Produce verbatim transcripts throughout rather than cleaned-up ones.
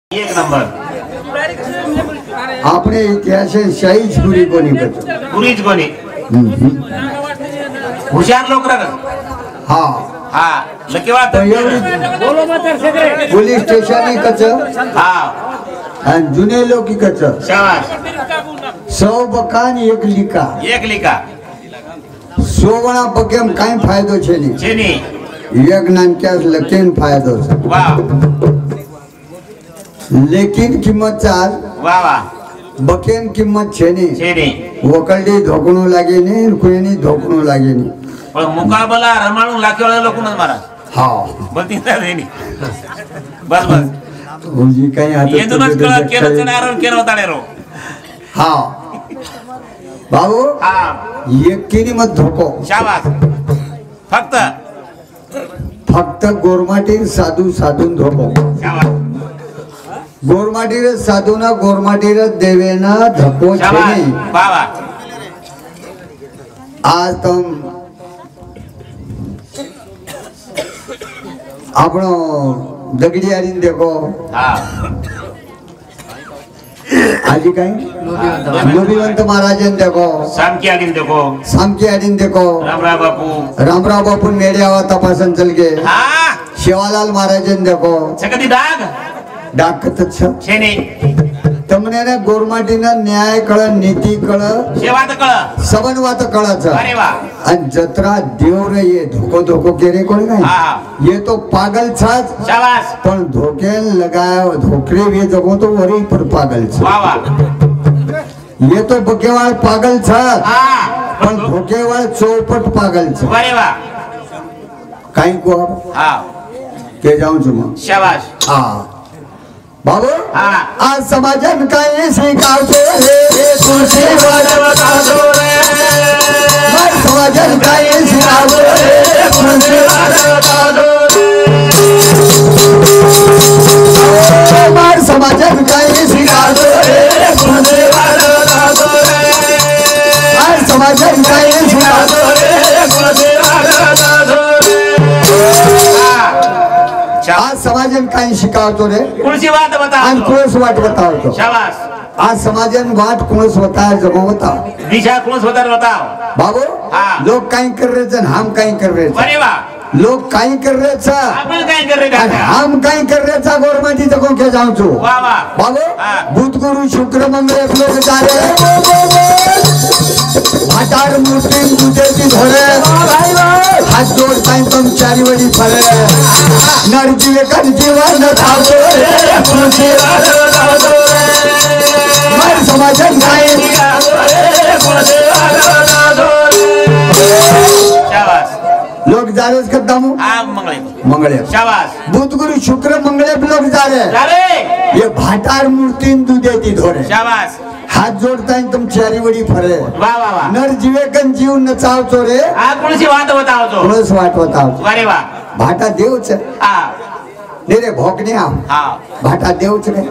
एक नंबर आपने इतिहास शाहीच पुरी कोणी करतो पुरीच कोणी हुशार लोक हा हा लकी वाट पोलीस स्टेशन कच हा आणि जुने लोक कच शाबास सौ बकान एक लिका एक लिका सोवणा बकेम काय फायदो छे नहीं छेनी एक नानक्यास लकेन फायदो छे वाह लेकिन किंमत चाल वाह वाह बकेन किंमत छे नहीं छेनी वकलडी धोकणो लागे नहीं कोईनी धोकणो लागे नहीं पण मुकाबला रमाळू लाखेवाळे लोकूनच मारा हा बतीता देनी बस बस म्हणजे काही आता येदूनच कळ केलं चणारो केलं होताळे रो हा बाबू हा एकीनी मत धोको शाबास फक्त फक्त गोरमाटी साधू साधून धोको शाबास गोरमाटी रे साधू ना गोरमाटी रे देवेना धको शाबास छे वाह वाह आज तुम आपनो दगडी आरीन देखो हा आजी काय नोबिवंत महाराजन देखो सामकी आडीन देखो सामकी आरीन देखो रामराव बापू रामराव बापू मेड्यावा तपासन चल के हा शिवालाल महाराजन देखो सकती दाग डाकत छेनी तमने ने गोरमाटी ना न्याय कळ नीति कळ शेवात कळ सबन वात कळच अरे वाह आणि जत्रा देव रे ये धोको धोको केरे कोण काय हा ये तो पागल छाच शाबास पण धोके लगाय धोकरे वे जगो तो वरी पर पागल छ वाह वाह ये तो बकेवाळ पागल छाच हा पण धोकेवाळ चौपट पागल छ अरे वाह काय को हा के जाऊं छु मग शाबास हा बाबू हा आज समाजन काय स्वीकारतो रे तुझे वाजवतो रे मार समाजन काय स्वीकारतो रे तुझे वाजवतो रे मार समाजन काय स्वीकारतो रे तुझे वाजवतो रे मार समाजन काय स्वीकारतो रे तुझे वाजवतो आज समाजन काय शिकावतो रे कुणची वाट बताओ आज कोणस वाट बतावतो शाबास आज समाजन वाट कोणस बताय जगो बताओ दिशा कुणस होता बताओ बाबू हाँ। लोग काय कर रहे हैं हम काय कर रहे हैं अरे वाह लोग काय कर रहे हैं आपण काय कर रहे और हैं हम काय कर रहे हैं गवर्नमेंट जगो के जाऊं छु वाह वाह बाबू हाँ। बुध गुरु शुक्र मंगल लोग जा रहे भाटार मूर्ति मुझे भी धरे हाथ जोड़ पाई तुम चारी बड़ी फले नर जीवे कर जीवन थावो रे तुझे वाजवतो रे मर समाजन काय शाबास लोग जा रहे करता हूँ आ मंगळे मंगले शाबास बुध गुरु शुक्र मंगले लोग जा रहे अरे ये भाटार मूर्ति दूधेती धोरे शाबास हाथ जोड़ता है तुम चारी बड़ी फरे वाह वाह वाह नर जीवे कन जीव नचाव चोरे आ कुणची वाट बताओ तो कोणस वाट बताव अरे वाह भाटा देवच हा रे भोकने आव हा भाटा देवच रे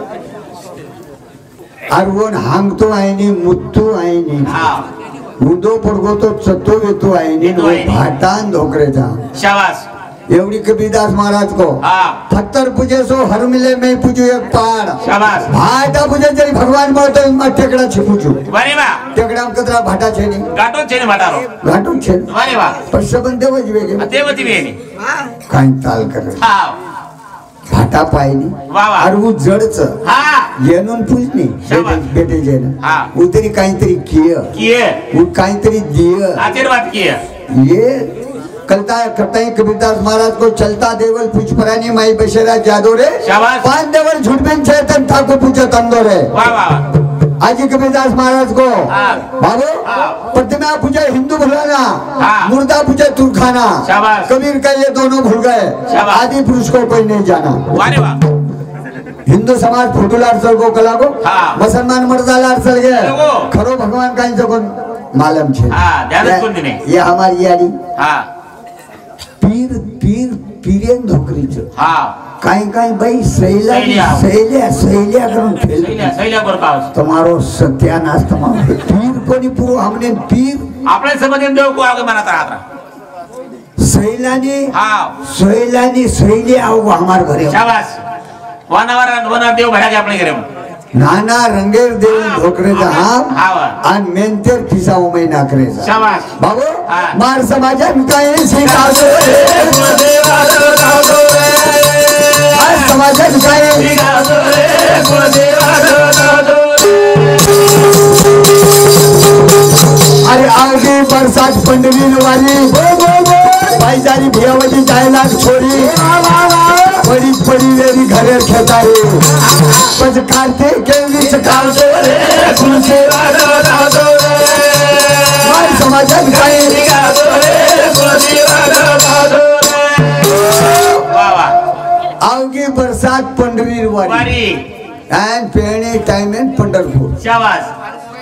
अरवण हांगतो आहे नी मुत्तू आहे नी हा उदो पडगो तो चतो येतो आहे नी येतो आहे नी. भाटान धोकरेचा शाबास एवढी कबीरदास महाराज को हा पत्थर पूजे सो हर मिले में पूजो एक पाड़ शाबास भाटा पूजे जरी भगवान बोलतो मग टेकडा छे पूजू अरे वाह टेकडा कतरा भाटा छे नी गाठो छे ने भाटारो घाटून छे अरे वाह पण सबन देवच वेगे देवती बेनी काय ताल करे हा भाटा पायनी वाह वाह और वो जड़च हा येनून पूजनी शाबास. बेटे जेन हा. उतरी काहीतरी किय किए वो काहीतरी दिय आशीर्वाद किए ये कलता करता है कबीरदास महाराज को चलता देवल पुष्परानी माई बशेरा जादो रे शाबास पांच देवल झुटबेन चेतन ठाकुर पूजा तंदो रे वाह वाह आज कबीरदास महाराज को हाँ। बाबू हाँ। प्रतिमा पूजा हिंदू भुलाना हाँ। मुर्दा पूजा तुरखाना शाबास। कबीर का ये दोनों भूल गए शाबास। आदि पुरुष को कोई नहीं जाना अरे वाह हिंदू समाज फोटोला अडचल को कला को हाँ। मुसलमान मर्दाला अडचल गए लोगो। खरो भगवान का जगन मालूम छे हाँ, ध्यान कोण दिने? ये हमारी यारी हा पीर पीर पीरेन धोकरी छे हा काई काई भाई सैला सैल्या. सैल्या सैल्या करून खेल सैल्या सैल्या बर पाऊस तुम्हारो सत्यानाश तुम्हारो पीर कोणी पुरो हमने पीर आपल्या समजेन देव को आगे मनात राहत सैलानी हा सैलानी सैली आओ हमार घरे शाबास वनावर वनावर देव भडा આપણે ઘરે नाना रंगेर देऊन ढोकरेचा हाम हावा आणि मेंतेर खिसाव मै नाकरेचा शाबास बाबू हा. मार समाजन काय शिकावतो रे कुलदेवा दावतो रे मार समाजन काय शिकावतो रे कुलदेवा दावतो अरे आगे बरसात पंडरी वाली भाईजारी भियावती जायला छोरी पडी पडी वेरी घरे खेतारे पज काढते केलीच काढतो रे कुलदेवा दावतो रे मार समाजन काय शिकावतो रे कुलदेवा दावतो रे वाह वाह आवगी बरसात पंढरी वारी वारी and पेरणी टाइम इन पंढरपूर शाबास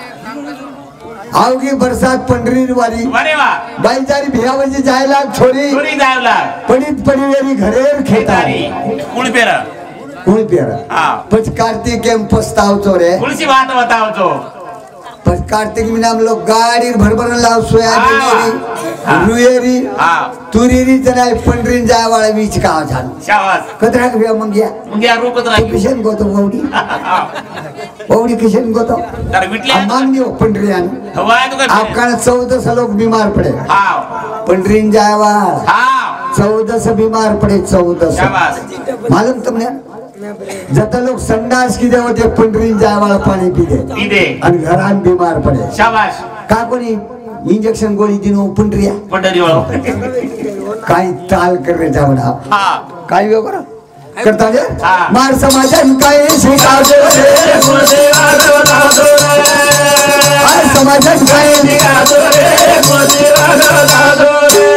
आवगी बरसात पंढरी वारी वारे वाह बाईजारी भियावजी जायला छोरी चोरी जावला पडीत पडीवेरी घरेर खेतारी कुळ पेर कोण पेर हा पच कार्तिक एम पस्तावतो रे कुळची बात बतावतो पच कार्तिक में हम लोग गाड़ी भरभर लाव सोयाबीन हा. रुएरी हा तुरीरी जनाय पंढरीन जाय वाला बीच का झाल शाबास कतरा के मंगिया मग या रूपत तू राही किशन गोतो वौडी वौडी किशन गोतो तर विटले मांगनी हो पंढरीयान हवा तू काय आपका चौदह सौ लोग बीमार पड़े हा पंढरीन जाय वाला हा चौदह सौ बीमार पड़े चौदह सौ शाबास मालूम तुमने जता लोग संडास की दे होते पंढरीन जाय वाला पाणी पीते दीदे आणि घरान बीमार पडे शाबास का कोणी इंजेक्शन गोळी दिनो पंढरिया पंढरी वाळो काही ताल करे जावडा हा काय वेगळ करता रे हा. मार समाजन काय शिकावतो रे कुलदेवा दावतो रे मार समाजन काय शिकावतो रे कुलदेवा दावतो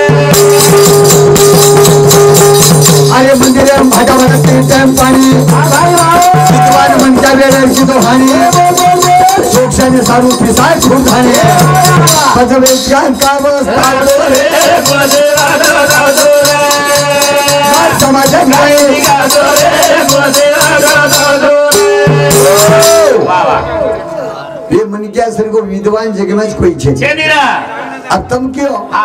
अरे मंदिर भाटा भाटा तीर्थम पाणी विद्वान म्हणता वेळेची तो हानी सोक्षाने सारू पिसाय खूप हानी पजवे ज्ञान का बस दावतो रे कुलदेवा दावतो रे मार समाजन काय शिकावतो रे कुलदेवा दावतो वाह वाह ये मन क्या सर को विद्वान जगह में कोई छे छेदीरा अब तुम क्यों हा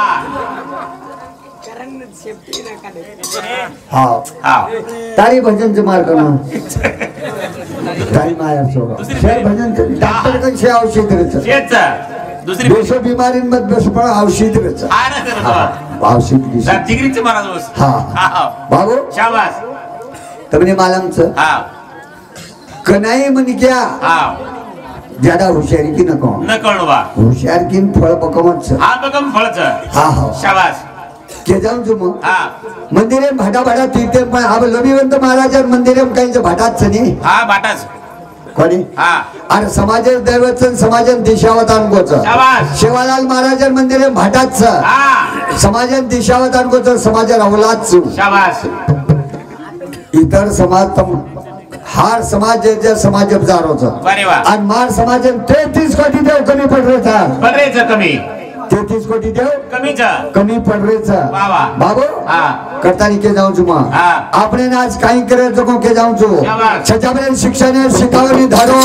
हाँ हा तारी भजन से मार करना तारी माया सोगा शेर भजन से डॉक्टर का छे औषध रहता शेच दुसरी बेसो बीमारी मत बेसो पण औषध रहता आ ना करतो औषध की तर जिगरीचे महाराज बस हाँ हा बाबू शाबास तमने मालूम छ हा कनाई मन क्या हा ज्यादा होशियारी की नको न कळवा होशियार की फळ पकवत छ हा बकम फळच हाँ हाँ शाबास के जाऊं जो मग हा मंदिरे भाटा भाटा तीर्थे पण अब लबीवंत महाराज मंदिरे काहींच भाटाच नाही हा बाटाच कोणी हा आणि समाजन दैवचन समाजन दिशावतान गोच शाबास शिवालाल महाराज मंदिरे भाटाच हा समाजन दिशावतान गोच समाजन अवलाच शाबास इतर समाज तम हार समाज जे समाज जारोच बरे वा आणि मार समाजन तेहतीस कोटी देव कमी पडरेचा बरेच कमी तेहतीस कोटी देव कमीच कमी पडरेचा वा वा बाबू हा करतानी के जाऊं छुमा हा આપણે ને આજ કાઈ કરે તો કે જાઉં છું શાબાશ. છજાબરે શિક્ષાને શીખવવાની ધારો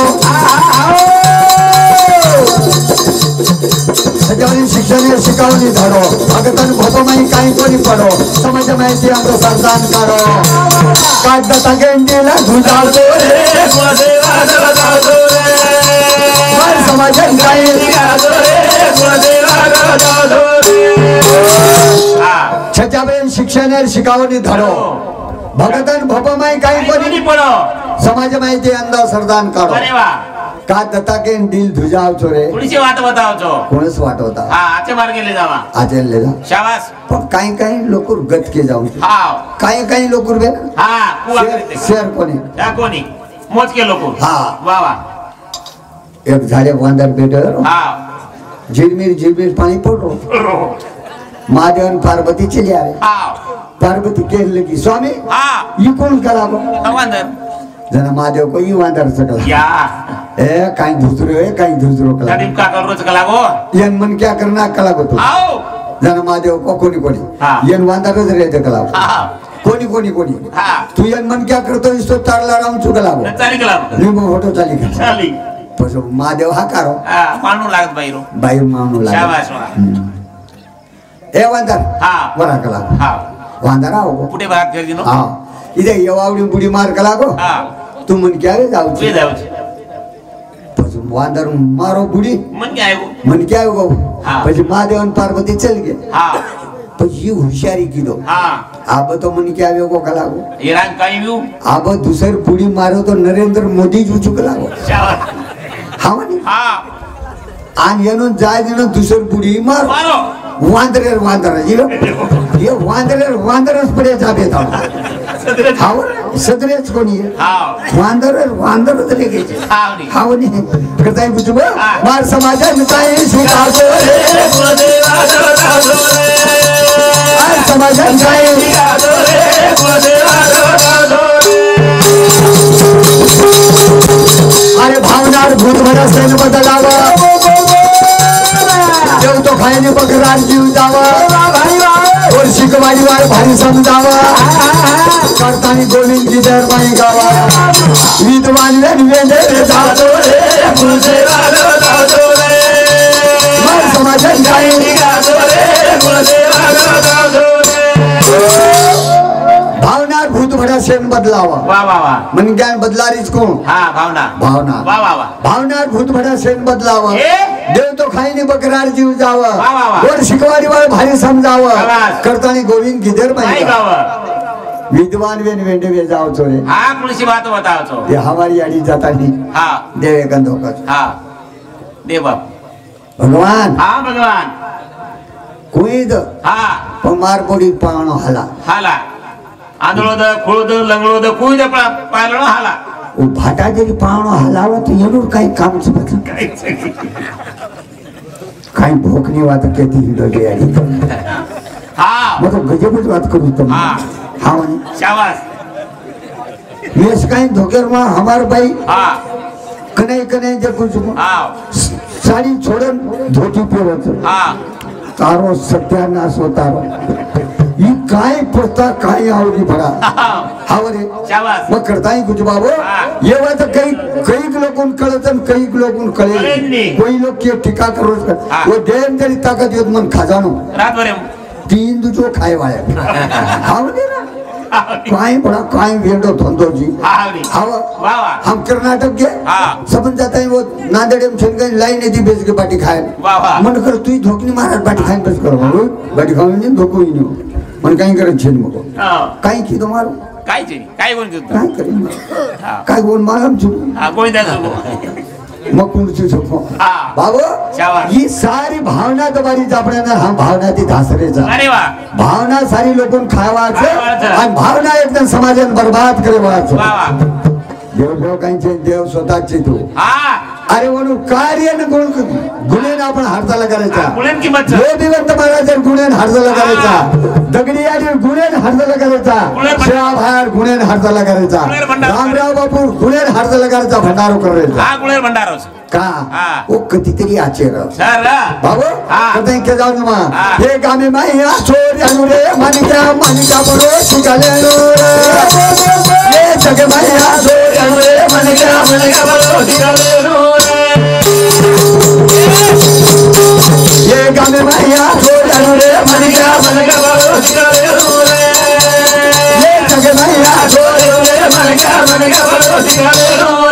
છજાબરે શિક્ષાને શીખવવાની ધારો ભગતન ભોપમાઈ કાઈ કોની પડો સમજ માહિતી આમ સરદાન કરો કાટ દતા ગેંડીલા ગુજારતો રે कुलदेवा दावतो रे માર સમાજન કાઈ शिकावतो रे कुलदेवा दावतो रे हा છજાબરે શિક્ષાને શીખવવાની ધારો ભગતન ભોપમાઈ કાઈ कोणी કોની पडो समाज माहिती अंदा सरदान કરો बरे वा का दता के दिल धुजाव छोरे पुढची वाट बतावतो कोणच वाटवता हा आचे मार्गेले जावा आचेल लेला शाबास पण काही काही लोक गत के जाऊ हा काही काही लोक बे हा कुवा करते शेर कोणी या कोणी मोज के लोक हा. वा वा एक झाडे वांदर बेटर हा झिरमिर झिरमिर पाणी पडरो महादेव आणि पार्वती चले आले हा पार्वती केले लगी स्वामी हा ये कोण करावं वांदर जना महादेव को ये वांदर सकला या ए काही दुसरो है काही दुसरो कला कदीम का करोच कला गो यन मन क्या करना कला को तो आओ जना महादेव को कोणी कोणी हा. यन वांदरच रे कला हा कोणी कोणी कोणी हा तू यन मन क्या करतो इसतो तारला राम चुकला चाली कला लिंबू फोटो चाली का चाली पस महादेव हा कारो हा मानू लागत बाईरो बाई मानू लागला शाबास वा ए वांदर हा वरा कला हा वांदर आओ पुढे भात घर दिनो हा इथे येवावडी बुडी मार कला गो हा તું મને ક્યારે જાવ બે છે જાવ છે પછી વાંદર મારો બુડી મન ક્યાં આવ્યું મને ક્યાં કહું હા. પછી મહાદેવ અને પાર્વતી ચલી ગયા હા પછી હુશિયારી કીધો હા આ બધો મને ક્યાં આવ્યો કો કલાકો એ રાગ કઈ આવ્યું આ બધું દુસર બુડી મારો તો નરેન્દ્ર મોદી જ ઊંચું કલાકો શાબાશ. હા મને હા આ એનો જાય એનો દુસર બુડી મારો મારો વાંદરે વાંદર જીરો એ વાંદરે વાંદર જ પડે જાબે તો સદરે હાવ સદરેજ કોની હા વાંદર વાંદર જ રે ગઈ છે હા ની હાવ ની કરતા પૂછું હા. માર સમાજ કાઈ સુતાસો રે કુળદેવા દેવતાઓ રે માર સમાજ કાઈ ગાદો રે કુળદેવા દેવતાઓ અરે ભાવનાર ભૂત ભરા સેન બદલાવા દેવ તો ખાઈને બકરાર જીવ જાવા ઓર શીખવાડી વાર ભારી સમજાવા કરતાની ગોવિંદ કી દરબાઈ ગાવા વિદ્વાન વેન વેને રે જાતો રે કુળદેવા દેવતાઓ રે માર સમાજ કાઈ ગાદો રે કુળદેવા દેવતાઓ રે ભાવનાર ભૂત ભરા સેન બદલાવા વાહ વાહ વાહ મન જ્ઞાન બદલારી જ કોણ હા ભાવના ભાવના વાહ વાહ વાહ ભાવનાર ભૂત ભરા સેન બદલાવા એ? દેવ તો ખાઈને બકરાર જીવ જાવા વાહ, વાહ, વાહ. ઓર શીખવાડી વાર ભારી સમજાવા શાબાશ. કરતાની ગોવિંદ કી કઈ દરબાઈ ગાવ વિદ્વાન વેન વેંડે વે જાવ છો રે હા કુણસી વાતો બતાવો છો એ હમારી આડી જાતા નહીં હા દેવે ગંધો કર હા દેવ બાપ ભગવાન હા ભગવાન કોઈ દ હા પમાર પોડી પાણો હલા હાલા આંધળો દ ખોળો દ લંગડો દ કોઈ દ પાલણો હાલા ઓ ભાટા જેરી પાણો હલાવે તો એનું કઈ કામ છે બધા કઈ છે? કઈ ભોકની વાત કેતી હિડો જે આડી હા मैं तो गजब જ વાત કરું તમને હા. હા મને શાબાશ વેશ કઈ ધોકેર માં હમાર ભાઈ હા કને કને જે કુછ હા સાડી છોડન ધોતી પહેરે છે હા તારો સત્યાનાશ હો તારો ઈ કાઈ પડતા કાઈ આવડી ભરા હા હાવરે શાબાશ मैं करता ही कुछ बाबू हाँ। ये बात कई कई लोगों को कळे तन कई लोगों को कळे कळे नहीं। कोई लोग के टीका करो हाँ। वो देन तेरी ताकत युद्ध मन खजानो રાત ભરે तीन दो जो खाए वाले हावरे ना काई बड़ा काई वेंडो धंधो जी હા આવડી हावा વાહ વાહ हम कर्नाटक के हाँ। समझ जाता है वो नांदेड़ में छन गई लाइन थी बेच के पार्टी खाए वाह वाह मन कर तू ही धोकनी महाराज पार्टी खाए बस करो पार्टी खाओ नहीं धोको ही नहीं मन कहीं करे छन मको હા काई की तुम्हारो કાઈ છે કાઈ કોણ કીધું काई करे હા काई बोल मालूम छु હા કોઈ દાદો मकुंड छु छको હા बाबू शाबाश। ये सारी भावना तुम्हारी जापड़े ना हम भावना थी धासरे जा અરે વાહ भावना सारी लोगों खावा छे खावा छे। और भावना एकदम समाजन बर्बाद करे वाला छे વાહ વાહ देव देव कहीं छे देव स्वतः ची तू હા अरे वो कार्य न गुण गुणे ना आपण हारता लगायचा ગુણેન કિંમત છે जो दिवस तुम्हाला जर गुणेन हारता लगायचा दगडी आडी गुणेन हारता लगायचा गुणेन भंडार. सेवा बाहेर गुणेन हारता लगायचा गुणेन भंडार. रामराव बापू गुणेन हारता लगायचा भंडारो करायचा હા ગુણેર ભંડારો છે का हा. वो कधीतरी आचेर સર बाबू हा. कधी के जाऊ ना हा. हे गामे माया छोरी आणू रे मानिका मानिका बरो शिकाले रे ये जग माया छोरी आणू रे मानिका मानिका बरो शिकाले ये गामे माया छोरी आणू रे मानिका मानिका बरो शिकाले ये जग माया छोरी आणू रे मानिका मानिका बरो शिकाले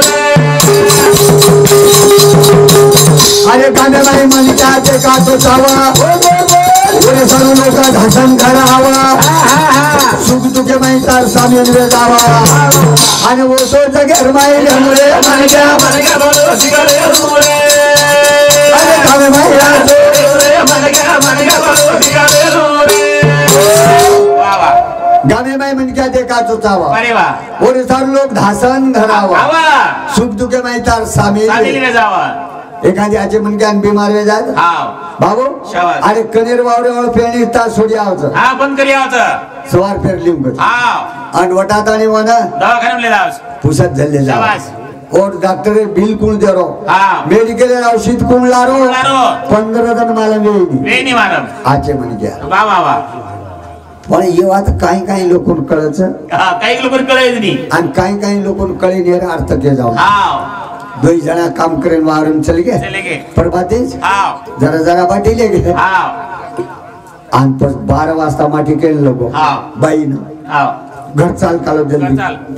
अरे गाणे बाई मानिका ते का तो चावा ओरे सर्व लोक घासन घरावा सुख दुखे माई तार सामील वे जावा आणि वो तो जगेर माई रे मानिका मानिका बोलो शिकाले रे अरे गाणे बाई रे मानिका मानिका बोलो शिकाले रे વાહ વાહ गाणे बाई मानिका ते का तो चावा અરે વાહ ओरे सर्व लोक घासन घरावा આવા सुख दुखे माई तार सामील સામેલી મે જાવા एखादी आचे मनक्यान बीमार वे जात હા बाबू शाबास. अरे कनेर वावरे वाळ पेणी तास सोडी आवचं હા બંધ કરી આવતો सवार फेरली मग હા आणि वटातानी वना દવાખાને લઈ આવશે पुसत झल्ले जा शाबास. और डॉक्टर बिल कोण देरो હા मेडिकल औषध कोण लारो લારો पंधरा जण मला वेळी વેની મારમ आचे म्हण घ्या વાહ વાહ વાહ पण हे વાત काही काही लोकून कळच હા કઈ લોકો કળે જ નહીં आणि काही काही लोकून कळी नेर अर्थ के जाऊ હા दोई जणा काम करेन वावरून चल गे ચલે કે परबातीच હા जरा जरा बाटीले गे હા आणि पण बारा वाजता माठी केलं लोक हा. बाईनं હા घर चाल कालो કર जल्दी ચાલ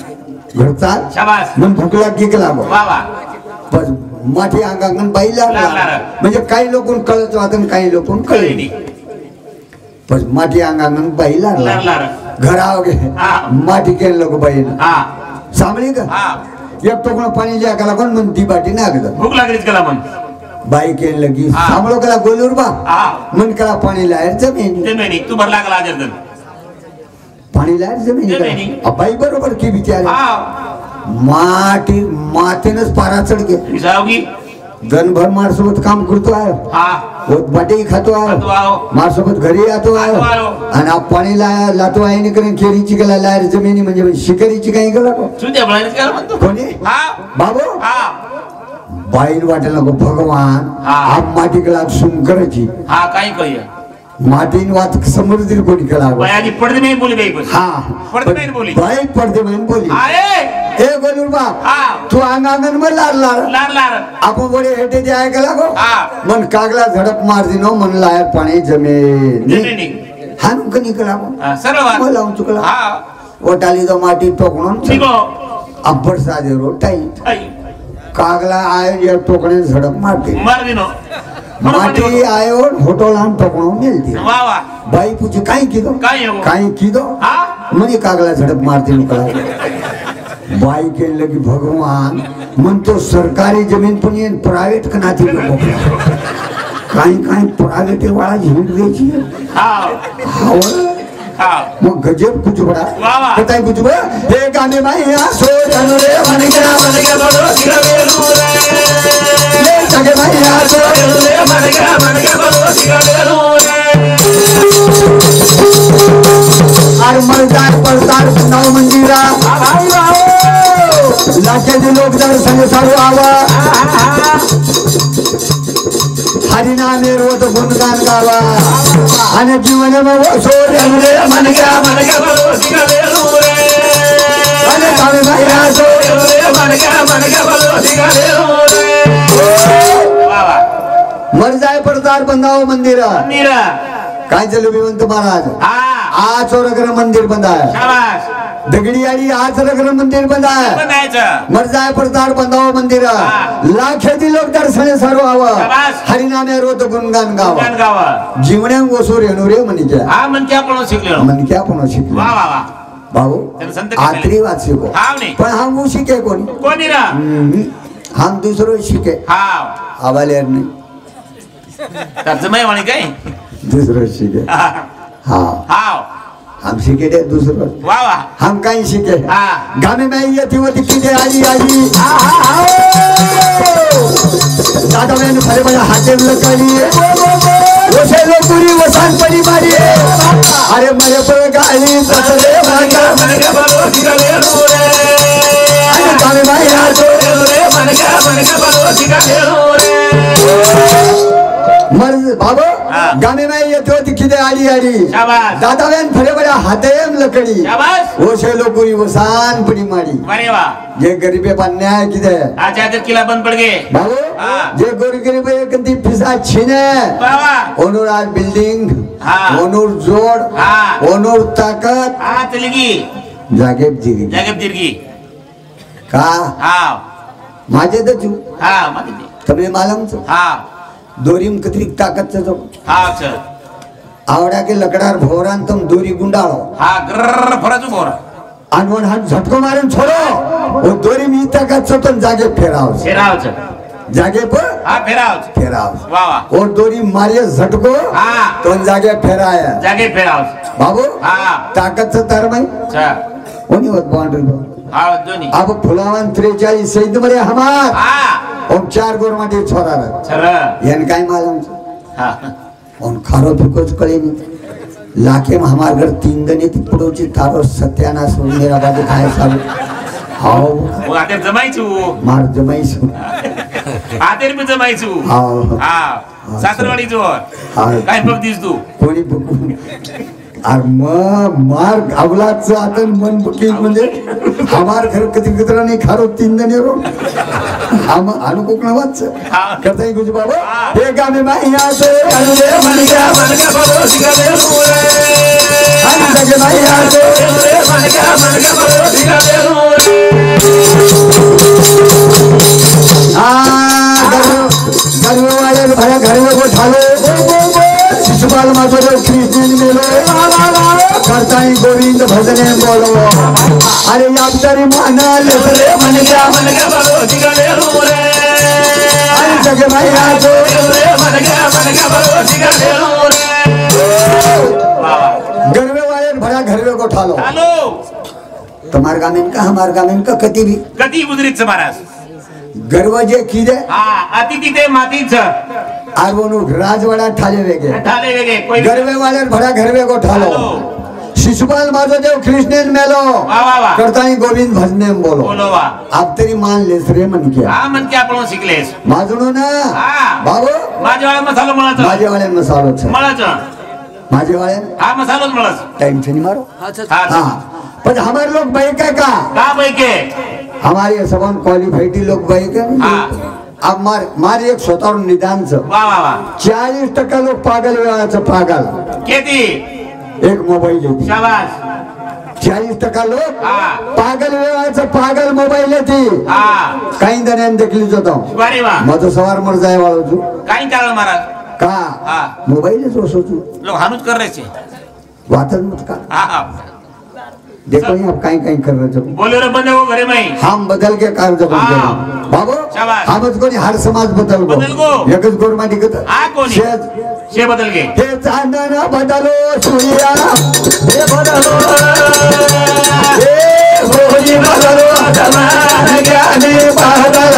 घरचा शाबास मग भूक लाग की लागो वा वा बस माठी अंगांगण बाई लागला लागला. म्हणजे काही लोक कळत वाटन काही लोक कळली कळली बस माठी अंगांगण बाई लागला लागला घराव गे हा. माठी केलं लोक बाई हा सांभळी का हा एक टोकणं पाणी लिहा कला कोण मग ती बाटी नाही अगद भूक लागलीच कला मग बाई केलं लगी हा. सांभळो कला गोलूर बा हा मन कला पाणी लायर जमीन ते नाही तू भरला कला जर्दन पाणी लायर जमीन जमिनी. कला. बाई बरोबर की बिचारे हा माटी मातेनच पारा चढ गे विसावगी जनभर मारसोबत काम करतो आहे हा होत बाटे खातो खातो आहे आहो. मारसोबत घरी येतो आहे खातो आहो. आणि आप पाणी ला लातो आहे नाही कारण केळीची गला लायर जमिनी म्हणजे शिकारीची काही गला को सुद्या बळायच कला म्हणतो कोणी हा बाबू हा बाईन वाटेल नको भगवान हा. आप माटी कला सुन करायची हा काही कही माटीन वात समोर दिली कोणी कला बयाजी पडते नाही बोली बाई पण हा पडते नाही बोली बाई पडते म्हणून बोली अरे ए गोलूर बा हा तू अंगांगण मग लार लार लार लार आपण बडे हेटे जे आहे का गो हा मन कागला झडप मार दिनो मन लायर पाणी जमेन जमिनी हा नुक निकला हा सरळ वाट मला चुकला हा ओटाली तो माटी टोकणून ठीक अब्बर साधे रोटाई आई कागला आयो या टोकणे झडप मारते मार दिनो माटी आयो होटो लान टोकणो मिलती वा वा बाई पूछे काई कीदो काय हो काई कीदो हा मनी कागला झडप मारते नुकला बाई के लगी भगवान मन तो सरकारी जमीन पण ये प्राइवेट कनाती लोगों काही काही प्राइवेट वाला झींड द्यायची हा हावर हा मग गजब कुछ बडा वा वा काय कुछ बडा हे गाणे माई आसो रे मन गया मन गया बडो सिगरेलू रे ले सगे माई आसो रे मन गया मन गया बडो सिगरेलू रे आर मर जाए परसार नव मंदिरा भाई भाई लाखे जे लोक दर्शन सारू आवा हरिनामे रोज गुणगान गावा आणि जीवन सोरे मन गया मन गया बडो सिगरेलू रे अरे कावे भाई आसो रे मन गया मन गया बडो सिगरेलू रे वा वा मर जाए परसार बंदाओ मंदिरा मीरा काय चलो विवंत महाराज हा आज रगर मंदिर बंद आहे शाबास दगडी आडी आज रगर मंदिर बंद आहे बनायचं मर जाए परतार बंदाव मंदिर हा. लाखेती लोक दर्शने सर्व आव शाबास. हरिनामे रोज गुणगान गाव गाण गावा जीवण्या वसूर येणू रे म्हणीच्या हा म्हणते आपण शिकलो म्हणके आपण शिकलो वा वा वा भाऊ त्याला संत कशाला? आत्री वाच शिको हाव नाही पण हम वो शिके कोणी कोणी रा हम्म. हम दुसरो शिके हाव आवालेर नाही त्याचं माय म्हणे काय दुसरो शिके हा. हा हाव हम शिके दे दुसरो वा वा हम काही शिके हा गाणे में येती होती किती आली आली दादा मैंने भले भले हाथे में लगी वसे लोकुरी वसान पड़ी मारी अरे मरे पर गाली ससरे मांगा मन का बलो सिगरेलू रे अरे गाने भाई यार तो रे मन का मन का बलो सिगरेलू रे मर बाबा हा. गाने में येती होती किती आली आली शाबास दादा मैंने भले भले हाथे में लकड़ी शाबास वसे लोकुरी वसान पड़ी मारी अरे वा ये गरीबे पर न्याय किधे आज आदर किला बंद पड़ गए बाबू हा. जे गोरी गरीबे कंती पिसा छीने वा वा ओनूर आज बिल्डिंग हा. ओनूर जोड हा ओनूर ताकत हा चलगी जागेब जिगी जगब दिरगी का हाव माझे दचू हा माहिती તમને मालूम છે हा દોરીમ કતરી તાકાત છે તો हाव सर આવડા કે લકડાર ભોરાન તમ દોરી ગુંડાળો हा ग्रर फराजू बोरा આનવણ હાથ ઝટકો મારે છોડો ઓ દોરી મી તાકાત છે તો જાગે ફેરાવ છે फेराव सर જાગે પર हा फेराव ફેરાવ वा वा ઓ દોરી મારે ઝટકો हा તો જાગે ફેરાય जागे फेराव બાબુ हा તાકાત છે તાર માં सर કોની વાત બાંડરી हा दोन्ही अब फुलावन त्रेचाळीस सैद मरे हमार हा ओम चार गोर माटी छोरा रे सर यान काय मालूम છે हा ओन खारो फिकोच कळे नहीं लाखे में हमार घर तीन दने पड़ोची तारो सत्यानाश हो मेरा बाबू खाए सब हाओ वो आते जमायचू मार जमाई सु आते भी जमायचू हाओ हा सासरवाडी जोर हाओ काय बघ दिस तू कोणी बघू और मग मार घावलाच आता मन बुकिंग म्हणजे हमार घर कधी कचरा नाही खारो तीन जण रो हम आनु कोकणा वाच करता ही कुछ बाबा हे गामे माहिया से अनु रे मन गया मन का बाबा सिगारे रे अनु जगे माहिया से रे मन गया मन का बाबा सिगारे रे आ घर वाले भया घर में को ठालो शिशुपाल माता कृष्ण मेलो करता ही गोविंद भजने बोलो अरे आप तेरी माना ले रे मन क्या मन क्या बोलो सिगारे रे अरे जगे भाई आज रे मन क्या मन क्या बोलो सिगारे रे गरवे वाले भरा घरवे को ठालो ठालो तुम्हार गामेन का हमार गामेन का कती भी कधी उजरीच महाराज गर्व जे किदे हा अतिथी ते मातीच आरवनु राजवाड़ा ठाले वेगे ठाले वेगे कोई गरवे वाले भरा घरवे को ठालो शिशुपाल माधो देव कृष्णेन मेलो वाह वाह वाह करता ही गोविंद भजने बोलो बोलो वाह आप तेरी मान लेस रे मन क्या हा मन क्या आपण शिकलेस माझुनो ना हा बाबू माझे वाले मसालो मळाच माझे वाले मसालो छे मळाच माझे वाले हा मसालोच मळाच टाइम से नहीं मारो हा हाँ पर हमारे लोग भाई का का का बैके हमारे सबन क्वालिफाइड लोग भाई का हाँ अब मार मार एक स्वतः निदान से वाह वाह वाह चालीस टक्का लोग पागल वेळाचं पागल केती एक मोबाईल येते शाबास चालीस टक्का लोग हाँ पागल वेळाचं पागल मोबाईल येते हा काही जणांनी देखील जातो अरे वाह मग सवार मर जाय वाळू तू काही कारण महाराज का हाँ मोबाईलच असो तू लोग हानुच कर रहे थे वातन मत का हाँ हाँ देखो ये आप कहीं कहीं कर रहे हो बोले रे बंदे को घरे में हम बदल के कार्य जब हाँ। बाबू शाबाश। हम इसको नहीं हर समाज बदल को बदल को। यकच गोर माटी कत आ कोणी शे बदल गे हे चांदना बदलो सूर्या हे बदलो हे होली बदलो जमान ज्ञानी बदल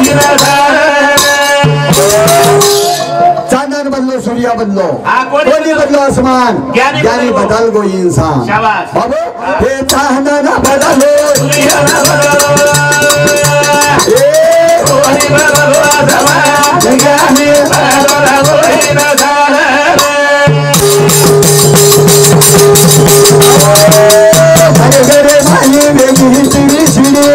चांदन बदलो सूर्या बदलो हाँ, कोणी होली बदलो आसमान ज्ञानी ज्ञानी बदलो। बदल गो इंसान शाबाश। बाबू हे चांदना बदलो सूर्या बदलो हे होली बदलो जमान ज्ञानी बदल होई नजारे घरे घरे माई वेगळी टीव्ही शिडी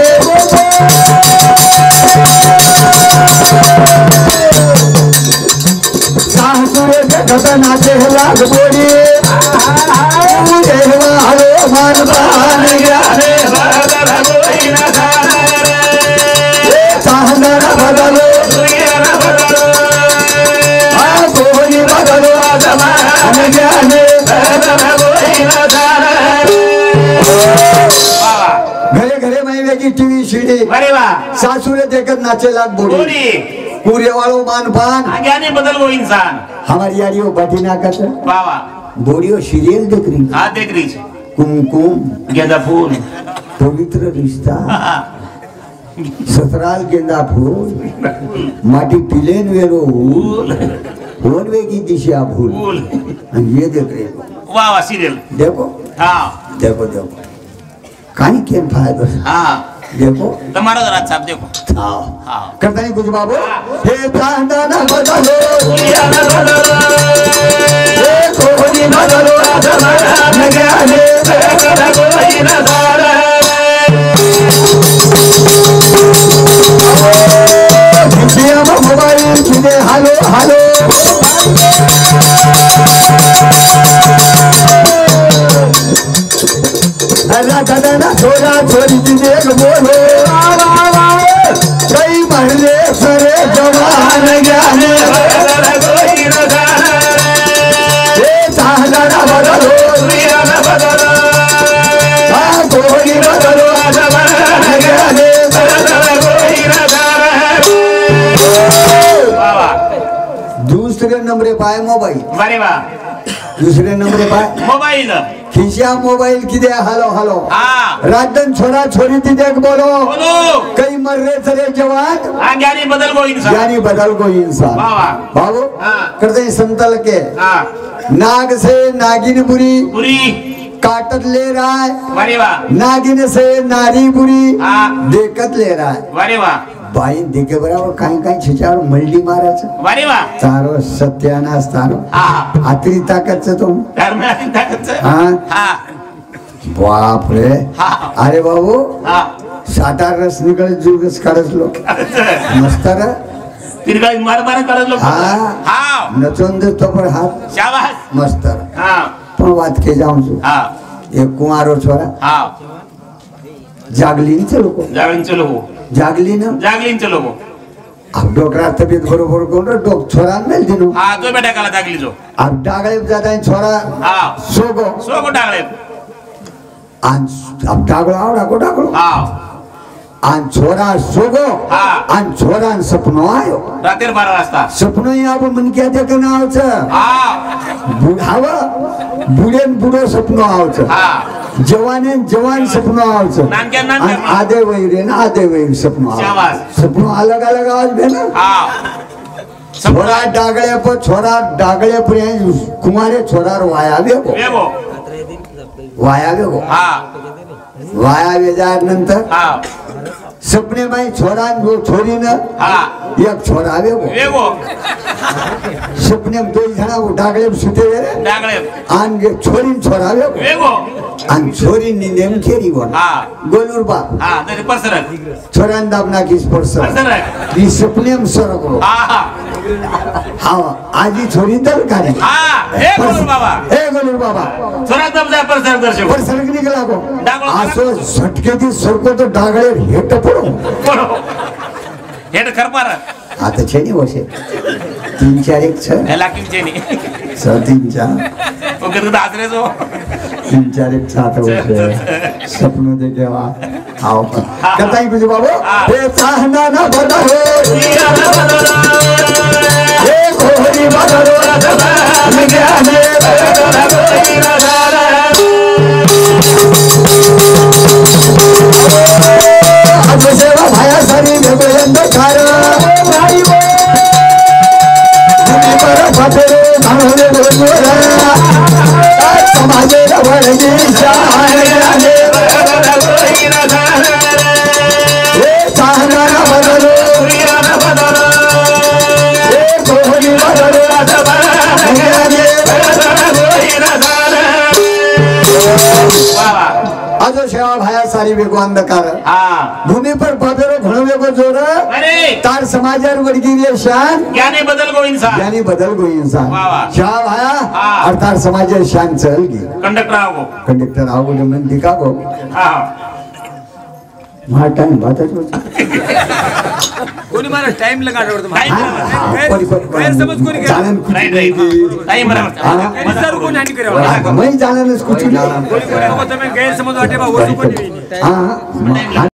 सासुरे जगत नाचे लाग बोरी देवा हरो मान पान ज्ञानी बदल होई नजारे चांदना बदलो सूर्या बदलो आ बोरी बदलो जमान ज्ञानी बदल होई नजारे वाह घरे घरे माई वेगळी टीव्ही शिडी अरे वाह सासुरे देखत नाचे लाग बोरी बोली पूरे वालों मान पान ज्ञानी बदल वो इंसान हमारी यारियों बटिना कत वाह वाह बोरियो सीरियल देख रही हाँ देख रही है कुमकुम गेंदा फूल पवित्र रिश्ता सतराल गेंदा फूल माटी पिलेन वेरो फूल होन वेगी दिशा फूल फूल ये देख रहे हो वाह वाह सीरियल देखो हाँ देखो देखो काई केन फायदा हाँ देखो तुम्हारा जरा साहब देखो हाँ हाँ करता नहीं कुछ बाबू हे चांदना बदलो सूर्या बदलो हे कोहनी बदलो जमान ज्ञानी बदल होई नजारे किसिया मोबाइल किने हालो हालो अल्लाह दादा छोरा छोरी की देख बोलो कई महले सरे जवान ज्ञानी बदल होई नजारे हे चांदना बदलो सूर्या बदलो हाँ कोहनी बदलो जमान ज्ञानी बदल होई नजारे वाह वाह दूसरे नंबर पाए मोबाइल अरे वाह दूसरे नंबर पाए मोबाईल खिसिया मोबाइल की दे हालो हालो हाँ रातन छोरा छोरी ती देख बोलो बोलो कई मर्रे सरे जवान हाँ ज्ञानी बदल वो इंसान यानी बदल को इंसान वाह वाह बाबू हाँ। करते संतल के हाँ नाग से नागिन बुरी बुरी काटत ले रहा है अरे वाह नागिन से नारी बुरी हाँ देखत ले रहा है अरे वाह बाई देखे बराबर काही काही छिच्यावर मल्डी मारायचं वारे वा तारो सत्यानाश तारो हा आतरी ताकदचं तो धर्म आणि ताकदचं. हा हा बाप रे हा अरे बाबू हा सात आठ रस निकळे जुगस काढस लोक मस्त रे तिरगाळी मार मार काढत लोक. हा हा नचून देतो पण हात शाबास. मस्त रे. हा पण वात के जाऊन छू हा एक कुमारो छोरा हा जागली लोक जागलींचे लोक जागली ना जागलींचे लोक. अब डोकरा तब्येत बरोबर कोण रे डोक छोरा मेल दिनो हा तो बेटा काला जागली जो. अब डागळे जाता छोरा हा सोगो सो को टाकले. आन अब डागळो आवडा को डागळो हा आन छोरा सोगो हा. आन छोरा सपनो आयो रात्री बारा वाजता. सपनो या आपण मन क्या देख ना आवच हा बुढाव बुडेन बुडो सपनो आवच हा जवाने जवान सपनो आवच नानक्या नानक्या. आणि आधे वैरे ना आधे वैर सपनो आवच शाबास. सपनो अलग अलग आवाज भेना हा छोरा डागळे पर छोरा डागळे पर कुमारे छोरा वाया वेगो वेगो. वाया वेगो हा वाया वेजार नंतर हा सपने माई छोरा जो छोरी न हा एक छोरा वेगो वेगो सपने दोन जणा डागळे सुते रे डागळे आन जे छोरी छोरा वेगो वेगो. आन छोरी नि नेम खेरी बोल हा गोलूर बा हा तरी परसरक छोरान दाबना की स्पर्श परसरक. ही सपनेम सरको हा हा हा आजी छोरी दल काढी हा हे बोलू बाबा. हे गोलूर बाबा स्वरात दबजा परसरक दर्शक. पर सरक निघला को डागळो असो झटके ती सरको तो डागळे हेट पडो बोलो हेड खरपार. आता छे नहीं वसे तीन चार एक छ हे लाकिंचे नी छ तीन चार तो करत आजरे जो. तीन चार एक सात वसे सपनों देखे वा आओ कताई कुछ बाबू हे चाहना ना बना हो हे कोहरी बदलो विज्ञाने आज सेवा भाया सारी भगवंत कार भाई वो पर फतरे धावले बोलरा समाजे रवळगी शाने हे चाहना ना बदलो हे कोहरी बदलो विज्ञाने बाबा आज सेवा भाया सारी वेगो अंधकार हा भूमि पर पदरो घणो वेगो जोर अरे तार समाजार वर्गी रे शान ज्ञानी बदल गो इंसान. यानी बदल गो इंसान वाह, वाह. शाह भाया हाँ. और तार समाजार शान चल गी कंडक्टर आओ. कंडक्टर आओ जो मन दिखा गो हा मार टाइम बात है कोणी मला टाइम लगा रहा टाइम गैर- कोणी कोणी गैरसमज कोणी केला? जानन कुछ राईट राईट टाइम बरोबर. हा. गैरसमज कोणी हानी करावा? मैं जानन कुछ नहीं कोणी कोणी बाबा तुम्ही गैरसमज वाटे बा वस्तू कोणी हां